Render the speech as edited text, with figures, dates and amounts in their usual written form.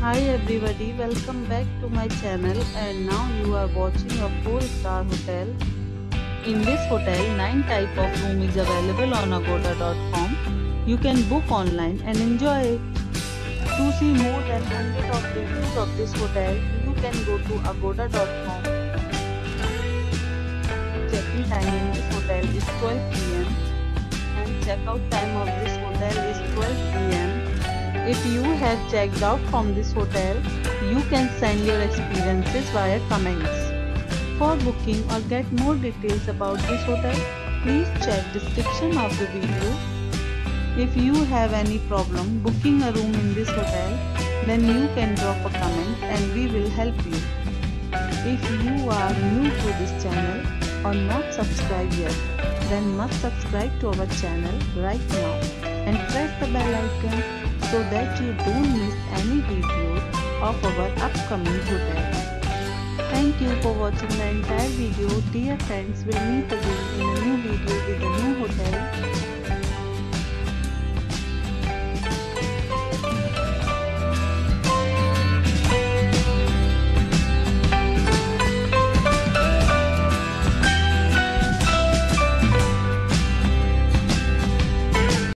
Hi everybody, welcome back to my channel and now you are watching a 4-star hotel. In this hotel, 9 type of room is available on agoda.com. You can book online and enjoy it. To see more than 100 of reviews of this hotel, you can go to agoda.com. Check-in time in this hotel is 12 pm and check-out time of this hotel is 12 pm. If you have checked out from this hotel, you can send your experiences via comments. For booking or get more details about this hotel, please check description of the video. If you have any problem booking a room in this hotel, then you can drop a comment and we will help you. If you are new to this channel or not subscribed yet, then must subscribe to our channel right now and press the bell icon so that you don't miss any videos of our upcoming hotel. Thank you for watching the entire video. Dear friends, we'll meet again in a new video with a new hotel.